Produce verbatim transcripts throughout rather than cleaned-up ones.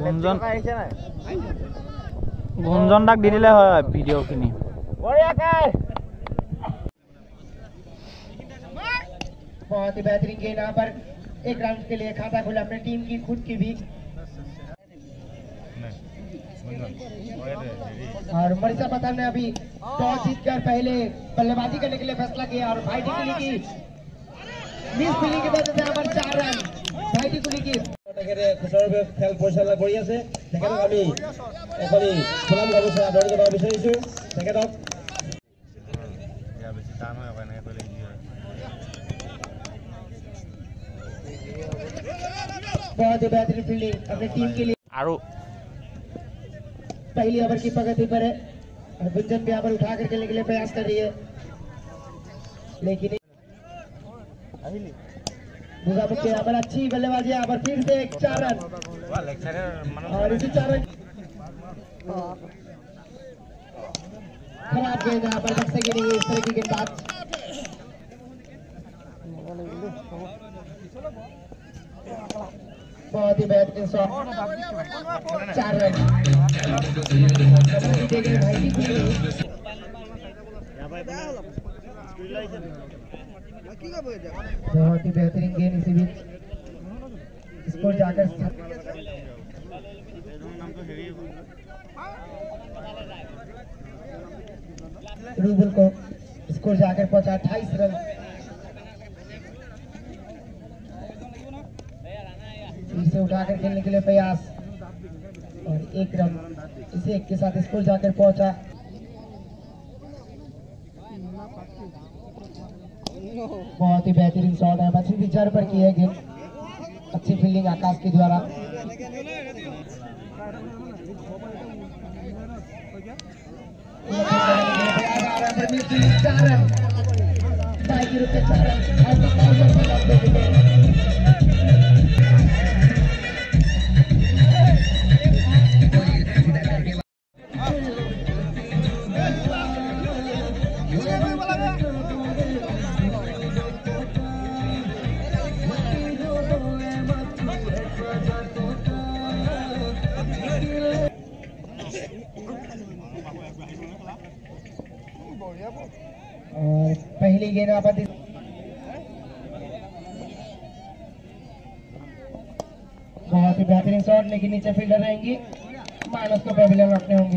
গুঞ্জন গুঞ্জন দাক দি দিলে হয় ভিডিঅ'খিনি। बहुत ही बेहतरीन गेंद यहाँ पर एक रन के लिए खाता खुला अपनी टीम की खुद की भी। और मरीसा पठान ने अभी टॉस जीतकर पहले बल्लेबाजी करने के लिए फैसला किया और भाई टिकुली की मिस फील्डिंग की वजह से यहाँ पर चार रन भाई टिकुली की খুচৰাভাৱে খেল পৰিচালনা কৰি আছে। তেখেতক আমি এখনি ফুলাম গামোচা আদৰণি জনাব বিচাৰিছোঁ। তেখেতক बहुत ही बेहतरीन फील्डिंग अपनी टीम के लिए। আৰু पहली ओवर की प्रगति पर है और गुंजन भी यहाँ पर उठा कर खेलने के लिए प्रयास कर रही है, लेकिन मुजाफिर यहाँ पर अच्छी बल्लेबाजी, यहाँ पर फिर से एक चार रन और इसी चार रन खराब गेंद यहाँ पर रख सकेंगे इस तरह की गेंदबाज। बहुत ही बेहतरीन शॉट, चार रन बहुत ही बेहतरीन गेंद इसी बीच स्कोर जाकर रूबल को स्कोर जाकर पहुंचा अट्ठाईस रन। फिर से उठाकर खेलने के लिए प्रयास और एक रन इसे एक के साथ स्कोर जाकर पहुंचा। बहुत ही बेहतरीन शॉट है, अच्छी पिचर पर की है गेंद, अच्छी फील्डिंग आकाश के द्वारा। चार रन और पहली गेंद आबाद बहुत ही बेहतरीन शॉट, लेकिन नीचे फील्डर रहेंगी, मानस को पेविलियन रखने होंगे।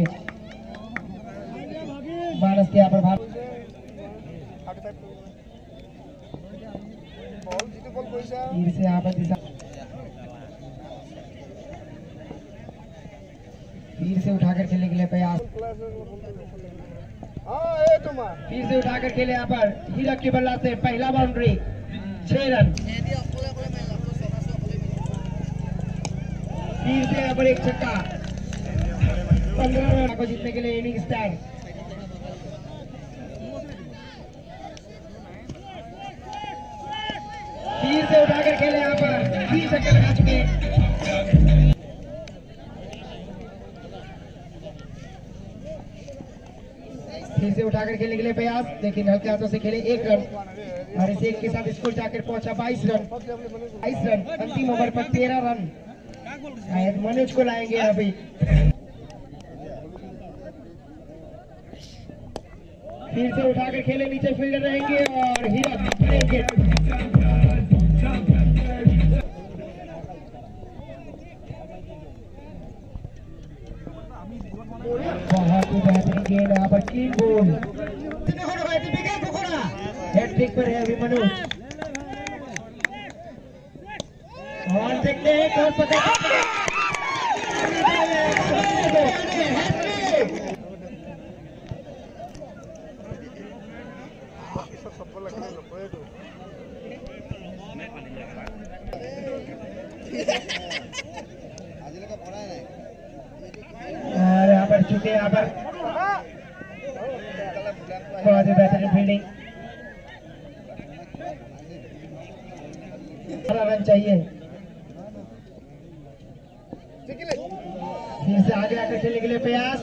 मानस के यहाँ पर भाग फिर से यहाँ पर दिशा फिर से उठाकर खेलने के लिए प्रयास, फिर से उठाकर खेले यहाँ पर हीरक की बल्ला से पहला बाउंड्री, छह रन। फिर से यहाँ पर एक छक्का, पंद्रह रन को जीतने के लिए इनिंग स्टार। फिर से उठाकर खेले यहाँ पर तीन छक्के लगा चुके। फिर से उठाकर खेलने के लिए प्रयास, लेकिन हल्के हाथों से खेले एक रन और इसे एक के साथ स्कोर जाकर पहुंचा बाईस रन। बाईस रन अंतिम ओवर पर तेरह रन शायद मनोज को लाएंगे अभी। फिर से उठाकर खेले, नीचे फील्डर रहेंगे और हीरा रहेंगे। बहुत ही बेहतरीन गेंद यहाँ पर तीन बॉल, हैट्रिक पर है अभी मनोज। और देखते हैं कौन पता और यहाँ पर चुके, यहाँ पर बहुत ही बेहतरीन फील्डिंग, रन चाहिए। फिर से आगे आकर खेलने के लिए प्रयास,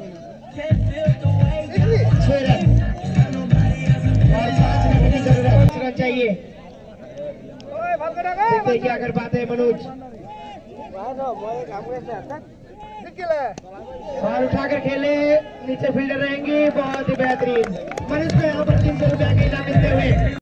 छह रन और पांच रन की जरूरत, रन चाहिए। देखते क्या कर पाते हैं मनोज। और उठाकर खेले, नीचे फील्डर रहेंगी, बहुत ही बेहतरीन। मनीष को यहाँ पर तीन सौ रुपया का इनाम मिलते हुए